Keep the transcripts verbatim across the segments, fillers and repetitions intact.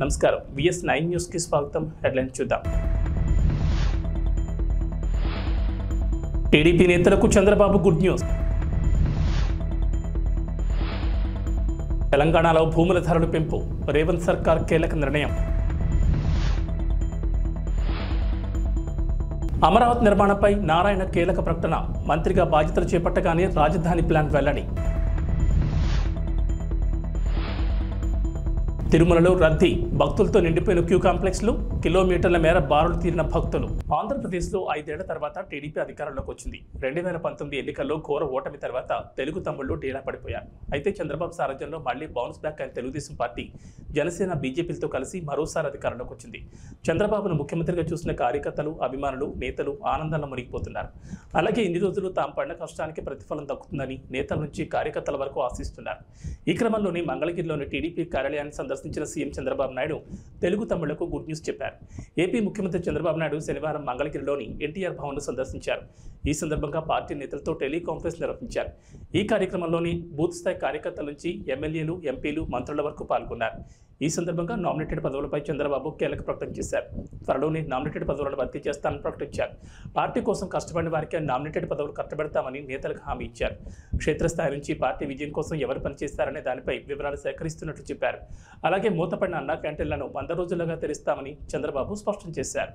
నమస్కారం VS nine news కి స్వాగతం. హెడ్లైన్ చూద్దాం. టీడీపీ నేతలకు చంద్రబాబు గుడ్ న్యూస్. తెలంగాణలో భూముల ధరలు పెంపు, రేవంత్ సర్కార్ కీలక నిర్ణయం. అమరావతి నిర్మాణంపై నారాయణ కీలక ప్రకటన, మంత్రిగా బాధ్యతలు చేపట్టగానే రాజధాని ప్లాన్ వెల్లడి. తిరుమలలో రద్దీ, భక్తులతో నిండిపోయిన క్యూ కాంప్లెక్స్లు, కిలోమీటర్ల మేర బారులు తీరిన భక్తులు. ఆంధ్రప్రదేశ్లో ఐదేళ్ల తర్వాత టీడీపీ అధికారంలోకి వచ్చింది. రెండు వేల పంతొమ్మిది ఎన్నికల్లో ఘోర ఓటమి తర్వాత తెలుగు తమ్ముళ్లు డీలా పడిపోయారు. అయితే చంద్రబాబు సారథ్యంలో మళ్లీ బౌన్స్ బ్యాక్ అయిన తెలుగుదేశం పార్టీ జనసేన బీజేపీలతో కలిసి మరోసారి అధికారంలోకి వచ్చింది. చంద్రబాబును ముఖ్యమంత్రిగా చూసిన కార్యకర్తలు, అభిమానులు, నేతలు ఆనందంలో మునిగిపోతున్నారు. అలాగే ఇన్ని రోజులు తాము పడిన కష్టానికి ప్రతిఫలం దక్కుతుందని నేతల నుంచి కార్యకర్తల వరకు ఆశిస్తున్నారు. ఈ క్రమంలోనే మంగళగిరిలోని టీడీపీ కార్యాలయాన్ని సందర్శించిన సీఎం చంద్రబాబు నాయుడు తెలుగు తమ్ముళ్లకు గుడ్ న్యూస్ చెప్పారు. ఏపీ ముఖ్యమంత్రి చంద్రబాబు నాయుడు శనివారం మంగళగిరిలోని ఎన్టీఆర్ భవన్ను సందర్శించారు. ఈ సందర్భంగా పార్టీ నేతలతో టెలికాన్ఫరెన్స్ నిర్వహించారు. ఈ కార్యక్రమంలోని బూత్ స్థాయి కార్యకర్తల నుంచి ఎమ్మెల్యేలు, ఎంపీలు, మంత్రుల వరకు పాల్గొన్నారు. ఈ సందర్భంగా నామినేటెడ్ పదవులపై చంద్రబాబు కీలక ప్రకటన చేశారు. త్వరలోనే నామినేటెడ్ పదవులను భర్తీ చేస్తానని ప్రకటించారు. పార్టీ కోసం కష్టపడిన వారికి నామినేటెడ్ పదవులు కట్టబెడతామని నేతలకు హామీ ఇచ్చారు. క్షేత్రస్థాయి నుంచి పార్టీ విజయం కోసం ఎవరు పనిచేస్తారనే దానిపై వివరాలు సేకరిస్తున్నట్లు చెప్పారు. అలాగే మూతపడిన అన్నా క్యాంటీన్లను వంద రోజులుగా తెరుస్తామని చంద్రబాబు స్పష్టం చేశారు.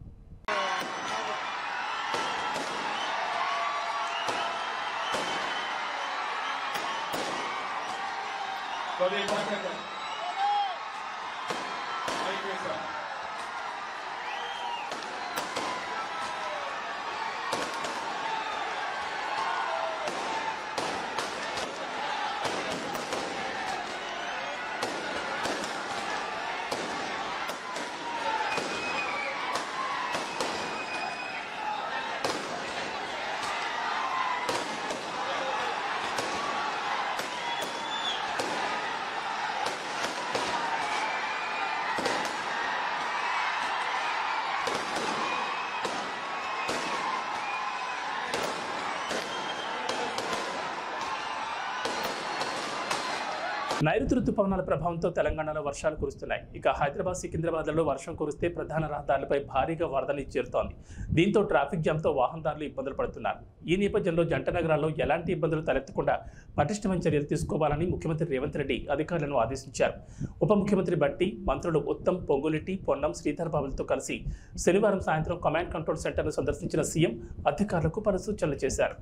నైరుతి రుతుపవనాల ప్రభావంతో తెలంగాణలో వర్షాలు కురుస్తున్నాయి. ఇక హైదరాబాద్, సికింద్రాబాద్లలో వర్షం కురిస్తే ప్రధాన రహదారులపై భారీగా వరదలు చేరుతోంది. దీంతో ట్రాఫిక్ జామ్తో వాహనదారులు ఇబ్బందులు పడుతున్నారు. ఈ నేపథ్యంలో జంట నగరాల్లో ఎలాంటి ఇబ్బందులు తలెత్తకుండా పటిష్టమైన చర్యలు తీసుకోవాలని ముఖ్యమంత్రి రేవంత్ రెడ్డి అధికారులను ఆదేశించారు. ఉప ముఖ్యమంత్రి బట్టి, మంత్రులు ఉత్తమ్, పొంగులెట్టి, పొన్నం, శ్రీధర్ బాబులతో కలిసి శనివారం సాయంత్రం కమాండ్ కంట్రోల్ సెంటర్ను సందర్శించిన సీఎం అధికారులకు పలు సూచనలు చేశారు.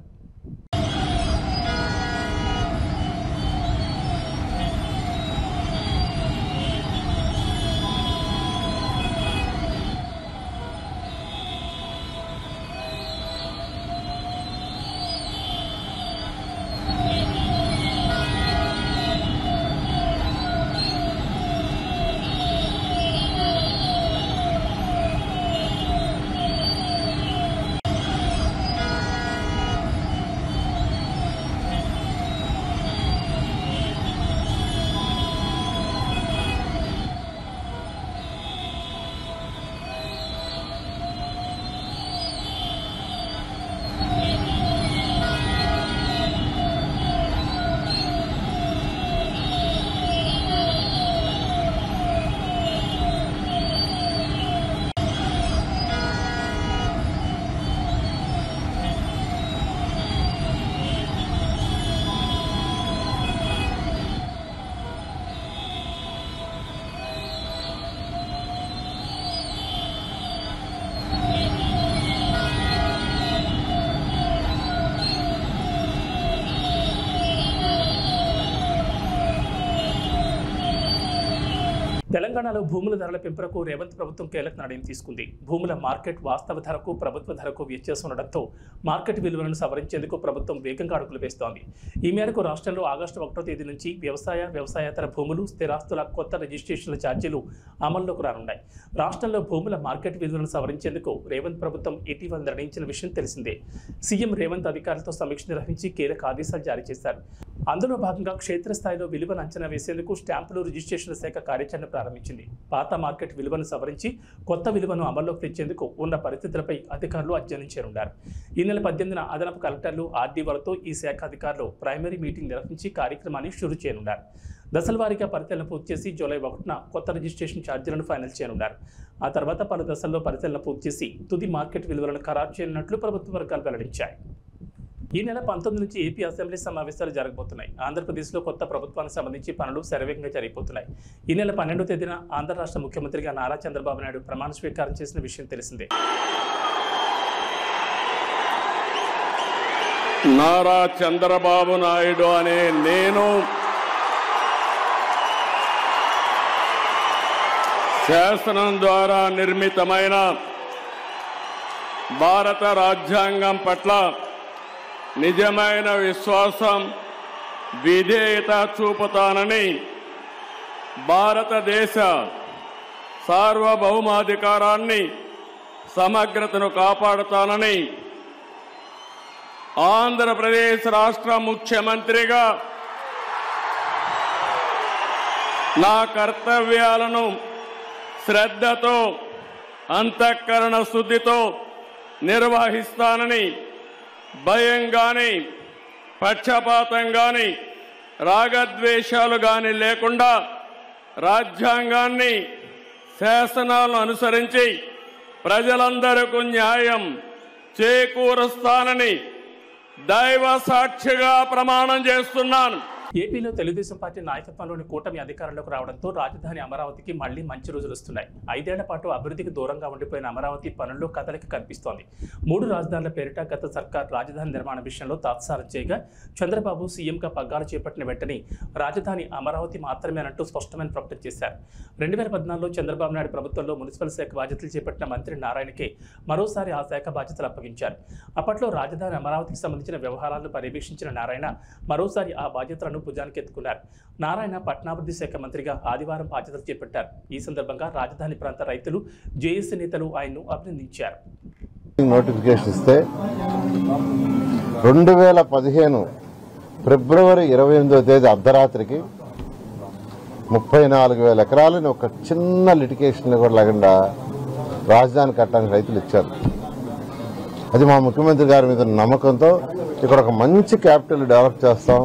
తెలంగాణలో భూముల ధరల పెంపునకు రేవంత్ ప్రభుత్వం కీలక నిర్ణయం తీసుకుంది. భూముల మార్కెట్ వాస్తవ ధరకు, ప్రభుత్వ ధరకు వ్యత్యాసం ఉండడంతో మార్కెట్ విలువలను సవరించేందుకు ప్రభుత్వం వేగంగా అడుగులు వేస్తోంది. ఈ మేరకు రాష్ట్రంలో ఆగస్టు ఒకటో తేదీ నుంచి వ్యవసాయ, వ్యవసాయేతర భూములు, స్థిరాస్తుల కొత్త రిజిస్ట్రేషన్ల ఛార్జీలు అమల్లోకి రానున్నాయి. రాష్ట్రంలో భూముల మార్కెట్ విలువలను సవరించేందుకు రేవంత్ ప్రభుత్వం ఇటీవల నిర్ణయించిన విషయం తెలిసిందే. సీఎం రేవంత్ అధికారులతో సమీక్ష నిర్వహించి కీలక ఆదేశాలు జారీ చేశారు. అందులో భాగంగా క్షేత్రస్థాయిలో విలువను అంచనా వేసేందుకు స్టాంపులు, రిజిస్ట్రేషన్ల శాఖ కార్యాచరణ ప్రారంభించింది. పాత మార్కెట్ విలువను సవరించి కొత్త విలువను అమల్లోకి తెచ్చేందుకు ఉన్న పరిస్థితులపై అధికారులు అధ్యయనం చేయనున్నారు. ఈ నెల పద్దెనిమిదిన అదనపు కలెక్టర్లు, ఆర్డీఓలతో ఈ శాఖ అధికారులు ప్రైమరీ మీటింగ్ నిర్వహించి కార్యక్రమాన్ని షురూ చేయనున్నారు. దశల వారీగా పరిశీలన పూర్తి చేసి జూలై ఒకటిన కొత్త రిజిస్ట్రేషన్ ఛార్జీలను ఫైనల్ చేయనున్నారు. ఆ తర్వాత పలు దశల్లో పరిశీలన పూర్తి చేసి తుది మార్కెట్ విలువలను ఖరారు చేయనున్నట్లు ప్రభుత్వ వర్గాలు వెల్లడించాయి. ఈ నెల పంతొమ్మిది నుంచి ఏపీ అసెంబ్లీ సమావేశాలు జరగబోతున్నాయి. ఆంధ్రప్రదేశ్లో కొత్త ప్రభుత్వానికి సంబంధించి పనులు శరవేగంగా జరిగిపోతున్నాయి. ఈ నెల పన్నెండో తేదీన ఆంధ్ర రాష్ట్ర ముఖ్యమంత్రిగా నారా చంద్రబాబు నాయుడు ప్రమాణ స్వీకారం చేసిన విషయం తెలిసిందే. నారా చంద్రబాబు నాయుడు అనే నేను శాసనం ద్వారా నిర్మితమైన భారత రాజ్యాంగం పట్ల నిజమైన విశ్వాసం, విధేయత చూపుతానని, భారతదేశ సార్వభౌమాధికారాన్ని సమగ్రతను కాపాడుతానని ఆంధ్రప్రదేశ్ రాష్ట్ర ముఖ్యమంత్రిగా నా కర్తవ్యాలను శ్రద్ధతో అంతఃకరణ శుద్ధితో నిర్వహిస్తానని, భయం గాని పక్షపాతం గాని రాగద్వేషాలు గాని లేకుండా రాజ్యాంగాన్ని శాసనాలను అనుసరించి ప్రజలందరికీ న్యాయం చేకూరుస్తానని దైవ సాక్షిగా ప్రమాణం చేస్తున్నాను. ఏపీలో తెలుగుదేశం పార్టీ నాయకత్వంలోని కూటమి అధికారంలోకి రావడంతో రాజధాని అమరావతికి మళ్లీ మంచి రోజులు వస్తున్నాయి. ఐదేళ్ల పాటు అభివృద్ధికి దూరంగా ఉండిపోయిన అమరావతి పనుల్లో కదలిక కనిపిస్తోంది. మూడు రాజధానుల పేరిట గత సర్కార్ రాజధాని నిర్మాణ విషయంలో తాత్సారం చేయగా చంద్రబాబు సీఎంగా పగ్గాలు చేపట్టిన వెంటనే రాజధాని అమరావతి మాత్రమేనంటూ స్పష్టమైన ప్రకటన చేశారు. రెండు వేల పద్నాలుగులో చంద్రబాబు నాయుడు ప్రభుత్వంలో మున్సిపల్ శాఖ బాధ్యతలు చేపట్టిన మంత్రి నారాయణకే మరోసారి ఆ శాఖ బాధ్యతలు అప్పగించారు. అప్పట్లో రాజధాని అమరావతికి సంబంధించిన వ్యవహారాలను పర్యవేక్షించిన నారాయణ మరోసారి ఆ బాధ్యతలను భుజానికి ఎత్తుకున్నారు. నారాయణ పట్టణాభివృద్ధి శాఖ మంత్రిగా ఆదివారం బాధ్యతలు చేపట్టారు. ఈ సందర్భంగా రాజధాని ప్రాంత రైతులు, జేఏసీ నేతలు ఆయన్ను అభినందించారు. నోటిఫికేషన్ ఇస్తే రెండు వేల పదిహేను ఫిబ్రవరి ఇరవై ఎనిమిదో తేదీ అర్ధరాత్రికి ముప్పై నాలుగు వేల ఎకరాలని ఒక చిన్న లిటికేషన్ కూడా లేకుండా రాజధాని కట్టడానికి రైతులు ఇచ్చారు. అది మా ముఖ్యమంత్రి గారి మీద నమ్మకంతో ఇక్కడ ఒక మంచి క్యాపిటల్ డెవలప్ చేస్తాం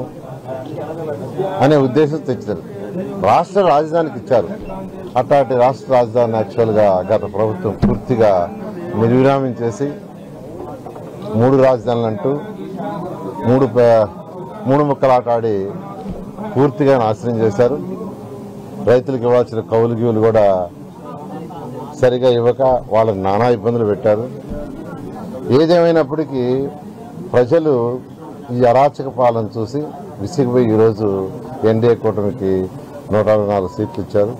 అనే ఉద్దేశంతో తెచ్చారు. రాష్ట్ర రాజధానికి ఇచ్చారు. అట్లాంటి రాష్ట్ర రాజధాని యాక్చువల్గా గత ప్రభుత్వం పూర్తిగా నిర్విరామం చేసి మూడు రాజధానులు అంటూ మూడు మూడు ముక్కలు ఆట ఆడి పూర్తిగా నాశనం చేశారు. రైతులకు ఇవ్వాల్సిన కౌలు గీవులు కూడా సరిగా ఇవ్వక వాళ్ళని నానా ఇబ్బందులు పెట్టారు. ఏదేమైనప్పటికీ ప్రజలు ఈ అరాచక పాలన చూసి విసిగిపోయి ఈరోజు ఎన్డీఏ కూటమికి నూట అరవై నాలుగు సీట్లు ఇచ్చారు.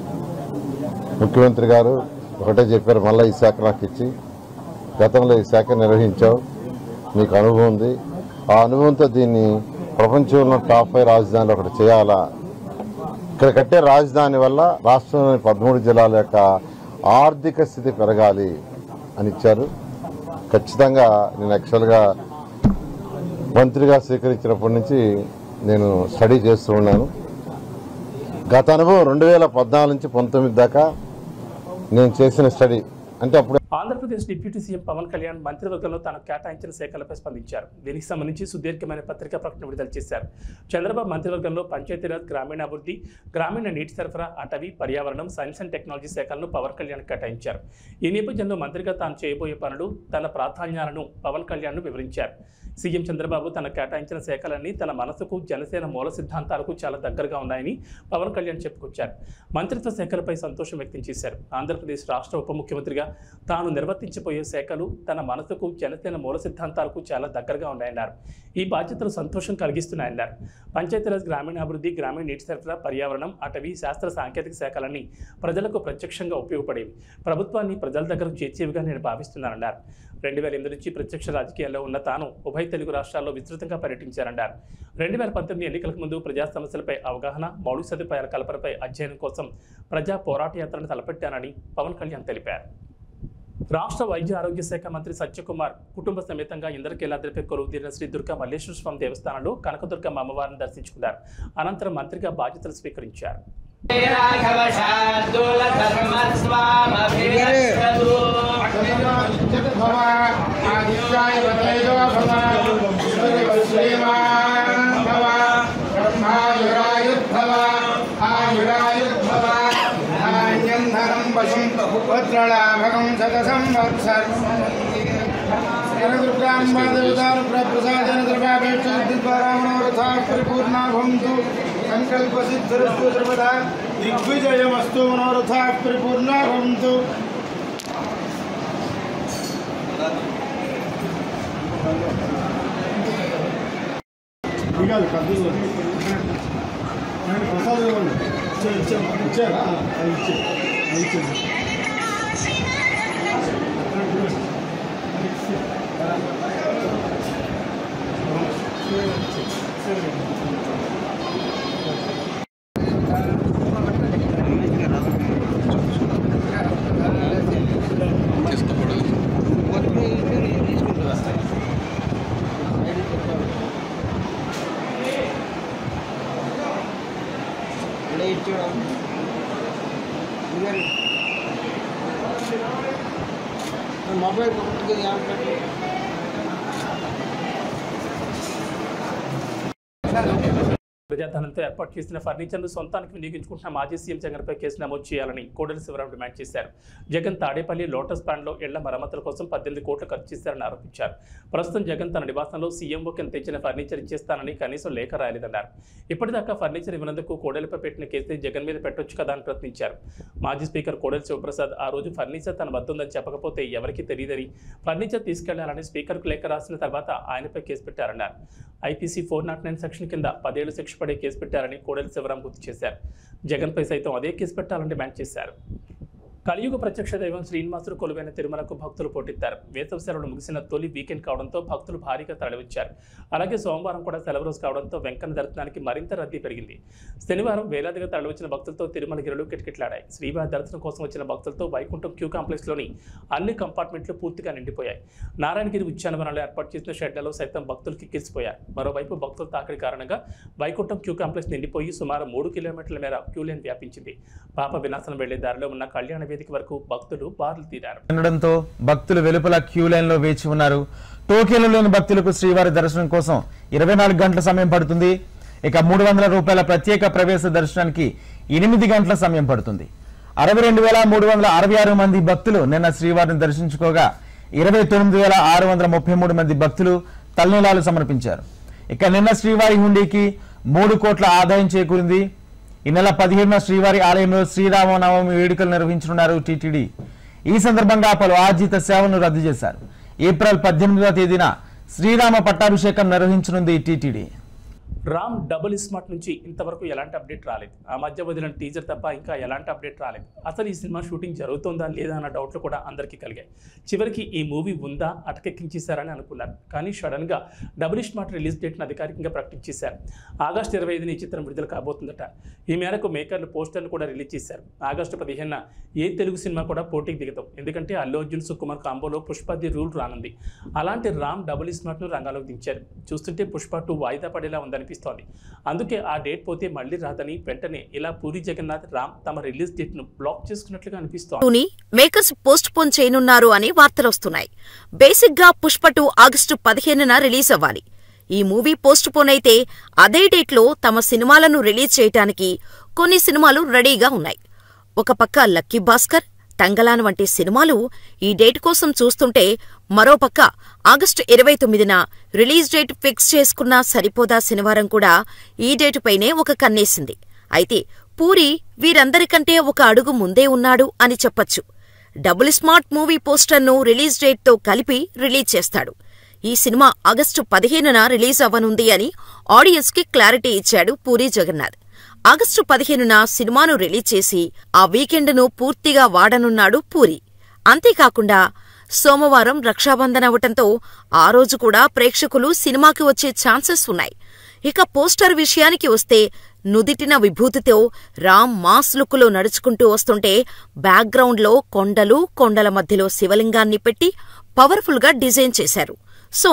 ముఖ్యమంత్రి గారు ఒకటే చెప్పారు, మళ్ళీ ఈ శాఖ నాకు ఇచ్చి గతంలో ఈ శాఖ నిర్వహించావు, నీకు అనుభవం ఉంది, ఆ అనుభవంతో దీన్ని ప్రపంచంలో టాప్ ఫైవ్ రాజధానిలో ఒకటి చేయాలా, ఇక్కడ కట్టే రాజధాని వల్ల రాష్ట్రంలోని పదమూడు జిల్లాల యొక్క ఆర్థిక స్థితి పెరగాలి అని ఇచ్చారు. ఖచ్చితంగా నేను యాక్చువల్గా మంత్రిగా స్వీకరించినప్పటి నుంచి నేను స్టడీ చేస్తూ ఉన్నాను. గత అనుభవం రెండు వేల పద్నాలుగు నుంచి పంతొమ్మిది దాకా నేను చేసిన స్టడీ అంటే అప్పుడు ఆంధ్రప్రదేశ్ డిప్యూటీ సీఎం పవన్ కళ్యాణ్ మంత్రివర్గంలో తనకు కేటాయించిన శాఖలపై స్పందించారు. దీనికి సంబంధించి సుదీర్ఘమైన పత్రికా ప్రకటన విడుదల చేశారు. చంద్రబాబు మంత్రివర్గంలో పంచాయతీరాజ్, గ్రామీణాభివృద్ధి, గ్రామీణ నీటి సరఫరా, అటవీ, పర్యావరణం, సైన్స్ అండ్ టెక్నాలజీ శాఖలను పవన్ కళ్యాణ్ కేటాయించారు. ఈ నేపథ్యంలో మంత్రిగా తాను చేయబోయే పనులు, తన ప్రాధాన్యాలను పవన్ కళ్యాణ్ వివరించారు. సీఎం చంద్రబాబు తన కేటాయించిన శాఖలన్నీ తన మనసుకు, జనసేన మూల సిద్ధాంతాలకు చాలా దగ్గరగా ఉన్నాయని పవన్ కళ్యాణ్ చెప్పుకొచ్చారు. మంత్రిత్వ శాఖలపై సంతోషం వ్యక్తం చేశారు. ఆంధ్రప్రదేశ్ రాష్ట్ర ఉప ముఖ్యమంత్రిగా తాను నిర్వర్తించబోయే శాఖలు తన మనసుకు, జనసేన మూల సిద్ధాంతాలకు చాలా దగ్గరగా ఉన్నాయన్నారు. ఈ బాధ్యతలు సంతోషం కలిగిస్తున్నాయన్నారు. పంచాయతీరాజ్, గ్రామీణాభివృద్ధి, గ్రామీణ నీటి సరఫరా, పర్యావరణం, అటవీ, శాస్త్ర సాంకేతిక శాఖలన్నీ ప్రజలకు ప్రత్యక్షంగా ఉపయోగపడేవి. ప్రభుత్వాన్ని ప్రజల దగ్గరకు చేర్చేవిగా నేను భావిస్తున్నానన్నారు. రెండు వేల ఎనిమిది నుంచి ప్రత్యక్ష రాజకీయాల్లో ఉన్న తాను ఉభయ తెలుగు రాష్ట్రాల్లో విస్తృతంగా పర్యటించారన్నారు. రెండు వేల పంతొమ్మిది ఎన్నికలకు ముందు ప్రజా సమస్యలపై అవగాహన, మౌలిక సదుపాయాల కల్పనపై అధ్యయనం కోసం ప్రజా పోరాట యాత్రను తలపెట్టానని పవన్ కళ్యాణ్ తెలిపారు. రాష్ట్ర వైద్య ఆరోగ్య శాఖ మంత్రి సత్యకుమార్ కుటుంబ సమేతంగా ఇంద్రకీలాద్రిపై కొలువు తీరిన శ్రీ దుర్గా మల్లేశ్వర స్వామి దేవస్థానంలో కనకదుర్గమ్మ అమ్మవారిని దర్శించుకున్నారు. అనంతరం మంత్రిగా బాధ్యతలు స్వీకరించారు. భవ पशुं वज्रलाभकं शतसंवत्सरं देवतानुप्रसादेन द्रव्यापेक्षद्वारा मनोरथाः परिपूर्णा भवन्तु संकल्पसिद्धिरस्तु सर्वदा दिग्विजयमस्तु मनोरथाः परिपूर्णा भवन्तु प्रसाद मोबाइल ప్రజాధనంతో ఏర్పాటు చేసిన ఫర్నిచర్ను సొంతానికి వినియోగించుకుంటున్న మాజీ సీఎం జగన్పై కేసు నమోదు చేయాలని కోడెల శివరాం డిమాండ్ చేశారు. జగన్ తాడేపల్లి లోటస్ బ్యాండ్లో ఇళ్ల మరమ్మతుల కోసం పద్దెనిమిది కోట్లు ఖర్చు చేశారని ఆరోపించారు. ప్రస్తుతం జగన్ తన నివాసంలో సీఎంఓ కింద తెచ్చిన ఫర్నిచర్ ఇచ్చేస్తానని కనీసం లేఖ రాయలేదన్నారు. ఇప్పటిదాకా ఫర్నిచర్ ఇవ్వనందుకు కోడెలపై పెట్టిన కేసు జగన్ మీద పెట్టొచ్చు కదా అని ప్రశ్నించారు. మాజీ స్పీకర్ కోడెల శివప్రసాద్ ఆ రోజు ఫర్నిచర్ తన వద్ద ఉందని చెప్పకపోతే ఎవరికి తెలియదని ఫర్నిచర్ తీసుకెళ్లాలని స్పీకర్కు లేఖ రాసిన తర్వాత ఆయనపై కేసు పెట్టారన్నారు. IPC four nought nine section కింద పదేళ్లు శిక్ష పడే కేసు పెట్టారని కోడెల శివరాం గుర్తు చేశారు. జగన్పై సైతం అదే కేసు పెట్టాలని డిమాండ్ చేశారు. కలియుగ ప్రత్యక్ష దైవం శ్రీనివాసుడు కొలువైన తిరుమలకు భక్తులు పోటెత్తారు. వేసవి సెలవులు ముగిసిన తొలి వీకెండ్ కావడంతో భక్తులు భారీగా తరలివచ్చారు. అలాగే సోమవారం కూడా సెలవు రోజు కావడంతో వెంకన్న దర్శనానికి మరింత రద్దీ పెరిగింది. శనివారం వేలాదిగా తరలివచ్చిన భక్తులతో తిరుమల గిరులు కిటకిటలాడాయి. శ్రీవారి దర్శనం కోసం వచ్చిన భక్తులతో వైకుంఠం క్యూ కాంప్లెక్స్లోని అన్ని కంపార్ట్మెంట్లు పూర్తిగా నిండిపోయాయి. నారాయణగిరి ఉద్యానవనంలో ఏర్పాటు చేసిన షెడ్లలో సైతం భక్తులు కిక్కిరిసిపోయారు. మరోవైపు భక్తుల తాకిడి కారణంగా వైకుంఠం క్యూ కాంప్లెక్స్ నిండిపోయి సుమారు మూడు కిలోమీటర్ల మేర క్యూ లైన్ వ్యాపించింది. పాప వినాశనం వెళ్లే దారిలో ఉన్న కళ్యాణ వరకు భక్తులు బారులు తీరారు. ఉండడంతో భక్తులు వెలుపల క్యూ లైన్ లో వేచి ఉన్నారు. టోకెన్లు లేని భక్తులకు శ్రీవారి దర్శనం కోసం ఇరవై నాలుగు గంటల సమయం పడుతుంది. ఇక మూడు వందల రూపాయల ప్రత్యేక ప్రవేశ దర్శనానికి ఎనిమిది గంటల సమయం పడుతుంది. అరవై రెండు వేల మూడు వందల అరవై ఆరు మంది భక్తులు నిన్న శ్రీవారిని దర్శించుకోగా ఇరవై తొమ్మిది వేల ఆరు వందల ముప్పై మూడు మంది భక్తులు తలనీలాలు సమర్పించారు. ఇక నిన్న శ్రీవారి హుండీకి మూడు కోట్ల ఆదాయం చేకూరింది. ఈ నెల పదిహేడున శ్రీవారి ఆలయంలో శ్రీరామనవమి వేడుకలు నిర్వహించనున్నారు టీటీడీ. ఈ సందర్భంగా పలు ఆర్జిత సేవలను రద్దు చేశారు. ఏప్రిల్ పద్దెనిమిదవ తేదీన శ్రీరామ పట్టాభిషేకం నిర్వహించనుంది టీటీడీ. రామ్ డబుల్ స్మార్ట్ నుంచి ఇంతవరకు ఎలాంటి అప్డేట్ రాలేదు. ఆ మధ్య వదిలిన టీజర్ తప్ప ఇంకా ఎలాంటి అప్డేట్ రాలేదు. అసలు ఈ సినిమా షూటింగ్ జరుగుతుందా లేదా అన్న డౌట్లు కూడా అందరికీ కలిగాయి. చివరికి ఈ మూవీ ఉందా అటకెక్కించేశారని అనుకున్నారు. కానీ సడన్గా డబుల్ స్మార్ట్ రిలీజ్ డేట్ను అధికారికంగా ప్రకటించేశారు. ఆగస్టు ఇరవై ఐదున ఈ చిత్రం విడుదల కాబోతుందట. ఈ మేరకు మేకర్లు పోస్టర్లు కూడా రిలీజ్ చేశారు. ఆగస్టు పదిహేనున ఏ తెలుగు సినిమా కూడా పోటీకి దిగుతాం. ఎందుకంటే అల్లు అర్జున్ సుకుమార్ కాంబోలో పుష్ప ది రూల్ రానుంది. అలాంటి రామ్ డబుల్ స్మార్ట్ను రంగంలోకి దించారు. చూస్తుంటే పుష్ప టూ వాయిదా పడేలా ఉందనిపిస్తుంది. అందుకే ఆ డేట్ పోతే మళ్ళీ రాదని వెంటనే ఇలా పూరి జగన్నాథ్ రామ్ తమ రిలీజ్ డేట్ ను బ్లాక్ చేసుకున్నట్లుగా అనిపిస్తోంది. మేకర్స్ పోస్ట్ పోన్ చేయనున్నారు అని వార్తలు వస్తున్నాయి. బేసిక్ గా పుష్ప టూ ఆగస్టు పదిహేనున రిలీజ్ అవ్వాలి. ఈ మూవీ పోస్ట్ పోన్ అయితే అదే డేట్ లో తమ సినిమాలను రిలీజ్ చేయడానికి కొన్ని సినిమాలు రెడీగా ఉన్నాయి. ఒక పక్క లక్కీ భాస్కర్, తంగలాన్ వంటి సినిమాలు ఈ డేట్ కోసం చూస్తుంటే, మరోపక్క ఆగస్టు ఇరవై తొమ్మిదిన రిలీజ్ డేట్ ఫిక్స్ చేసుకున్నా సరిపోదా శనివారం కూడా ఈ డేటుపైనే ఒక కన్నేసింది. అయితే పూరి వీరందరికంటే ఒక అడుగు ముందే ఉన్నాడు అని చెప్పొచ్చు. డబుల్ స్మార్ట్ మూవీ పోస్టర్ను రిలీజ్ డేట్తో కలిపి రిలీజ్ చేస్తాడు. ఈ సినిమా ఆగస్టు పదిహేనున రిలీజ్ అవ్వనుంది అని ఆడియన్స్ కి క్లారిటీ ఇచ్చాడు పూరి జగన్నాథ్. ఆగస్టు పదిహేనున సినిమాను రిలీజ్ చేసి ఆ వీకెండ్ను పూర్తిగా వాడనున్నాడు పూరి. అంతేకాకుండా సోమవారం రక్షాబంధన్ అవటంతో ఆ రోజు కూడా ప్రేక్షకులు సినిమాకి వచ్చే ఛాన్సెస్ ఉన్నాయి. ఇక పోస్టర్ విషయానికి వస్తే నుదిటిన విభూతితో రామ్ మాస్ లుక్కులో నడుచుకుంటూ వస్తుంటే బ్యాక్గ్రౌండ్లో కొండలు, కొండల మధ్యలో శివలింగాన్ని పెట్టి పవర్ఫుల్ గా డిజైన్ చేశారు. So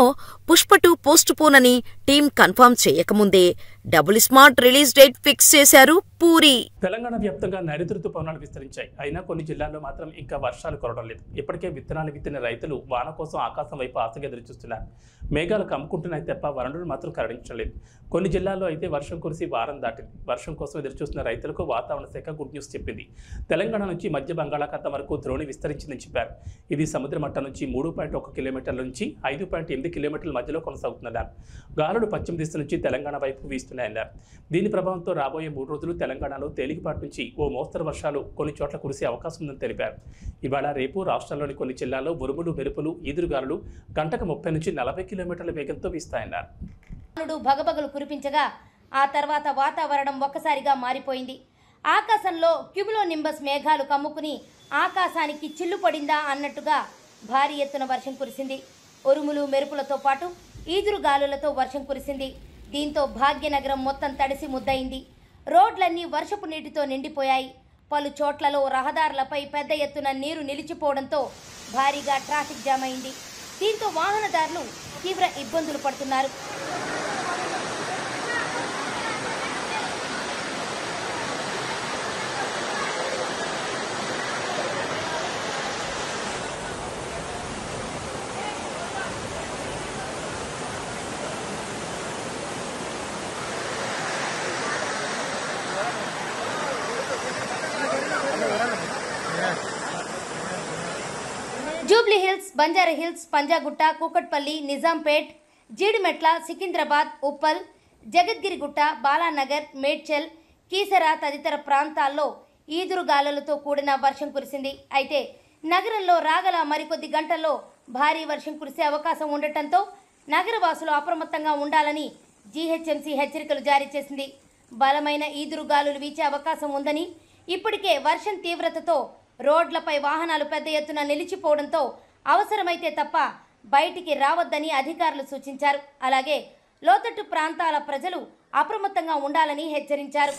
Pushpa two postpone అని టీం కన్ఫర్మ్ చేయకముందే double smart release date fix చేశారు పూరి. తెలంగాణ వ్యాప్తంగా నైరుతి రుతుపవనాలు విస్తరించాయి. అయినా కొన్ని జిల్లాల్లో మాత్రం ఇంకా వర్షాలు కురవడం లేదు. ఇప్పటికే విత్తనాలు విత్తిన రైతులు వాన కోసం ఆకాశం వైపు ఆశగా ఎదురుచూస్తున్నారు. మేఘాలు కమ్ముకుంటున్నాయి తప్ప వనరులు మాత్రం కరుణించడం లేదు. కొన్ని జిల్లాల్లో అయితే వర్షం కురిసి వారం దాటింది. వర్షం కోసం ఎదురుచూస్తున్న రైతులకు వాతావరణ శాఖ గుడ్ న్యూస్ చెప్పింది. తెలంగాణ నుంచి మధ్య బంగాళాఖాతం వరకు ద్రోణి విస్తరించిందని చెప్పారు. ఇది సముద్ర మట్టం నుంచి మూడు పాయింట్ ఒక కిలోమీటర్ల నుంచి ఐదు పాయింట్ ఎనిమిది కిలోమీటర్ల మధ్యలో కొనసాగుతున్నారు. గాలులు పశ్చిమ దిశ నుంచి తెలంగాణ వైపు వీస్తున్నాయన్నారు. దీని ప్రభావంతో రాబోయే మూడు రోజులు తెలంగాణలో తేలికపాటి నుంచి ఓ మోస్తరు వర్షాలు కొన్ని చోట్ల కురిసే అవకాశం ఉందని తెలిపారు. ఇవాళ రేపు రాష్ట్రంలోని కొన్ని జిల్లాల్లో ఉరుములు మెరుపులు ఈదురుగాలులు గంటకు ముప్పై నుంచి నలభై కిలోమీటర్ల వేగంతో వీస్తాయన్నారు. భగభగలు కురిపించగా ఆ తర్వాత వాతావరణం ఒక్కసారిగా మారిపోయింది. ఆకాశంలో క్యూములో నింబస్ మేఘాలు కమ్ముకుని ఆకాశానికి చిల్లు పడిందా అన్నట్టుగా భారీ ఎత్తున వర్షం కురిసింది. ఉరుములు మెరుపులతో పాటు ఈదురు గాలులతో వర్షం కురిసింది. దీంతో భాగ్యనగరం మొత్తం తడిసి ముద్దయింది. రోడ్లన్నీ వర్షపు నీటితో నిండిపోయాయి. పలు చోట్లలో రహదారులపై పెద్ద ఎత్తున నీరు నిలిచిపోవడంతో భారీగా ట్రాఫిక్ జామ్ అయింది. దీంతో వాహనదారులు తీవ్ర ఇబ్బందులు పడుతున్నారు. జూబ్లీ హిల్స్, బంజారా హిల్స్, పంజాగుట్ట, కూకట్పల్లి, నిజాంపేట్, జీడిమెట్ల, సికింద్రాబాద్, ఉప్పల్, జగద్గిరిగుట్ట, బాలానగర్, మేడ్చల్, కీసర తదితర ప్రాంతాల్లో ఈదురుగాలులతో కూడిన వర్షం కురిసింది. అయితే నగరంలో రాగల మరికొద్ది గంటల్లో భారీ వర్షం కురిసే అవకాశం ఉండటంతో నగరవాసులు అప్రమత్తంగా ఉండాలని జీహెచ్ఎంసీ హెచ్చరికలు జారీ చేసింది. బలమైన ఈదురుగాలులు వీచే అవకాశం ఉందని, ఇప్పటికే వర్షం తీవ్రతతో రోడ్లపై వాహనాలు పెద్ద ఎత్తున నిలిచిపోవడంతో అవసరమైతే తప్ప బయటికి రావద్దని అధికారులు సూచించారు. అలాగే లోతట్టు ప్రాంతాల ప్రజలు అప్రమత్తంగా ఉండాలని హెచ్చరించారు.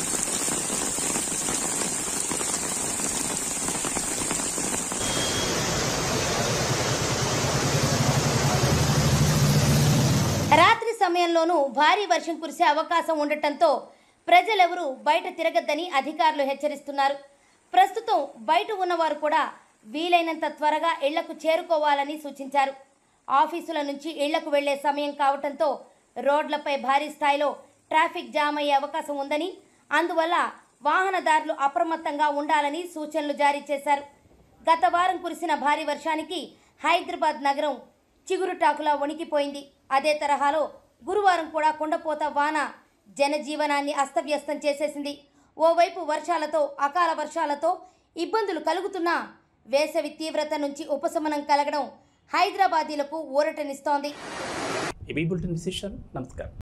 రాత్రి సమయంలోనూ భారీ వర్షం కురిసే అవకాశం ఉండటంతో ప్రజలెవరూ బయట తిరగద్దని అధికారులు హెచ్చరిస్తున్నారు. ప్రస్తుతం బయట ఉన్నవారు కూడా వీలైనంత త్వరగా ఇళ్లకు చేరుకోవాలని సూచించారు. ఆఫీసుల నుంచి ఇళ్లకు వెళ్లే సమయం కావటంతో రోడ్లపై భారీ స్థాయిలో ట్రాఫిక్ జామ్ అయ్యే అవకాశం ఉందని, అందువల్ల వాహనదారులు అప్రమత్తంగా ఉండాలని సూచనలు జారీ చేశారు. గత వారం కురిసిన భారీ వర్షానికి హైదరాబాద్ నగరం చిగురుటాకులా వణికిపోయింది. అదే తరహాలో గురువారం కూడా కుండపోత వాన జనజీవనాన్ని అస్తవ్యస్తం చేసేసింది. ఓవైపు వర్షాలతో అకాల వర్షాలతో ఇబ్బందులు కలుగుతున్నా వేసవి తీవ్రత నుంచి ఉపశమనం కలగడం హైదరాబాదీలకు ఊరటనిస్తోంది. ఈ బులెటిన్ విశేషాలు. నమస్కారం.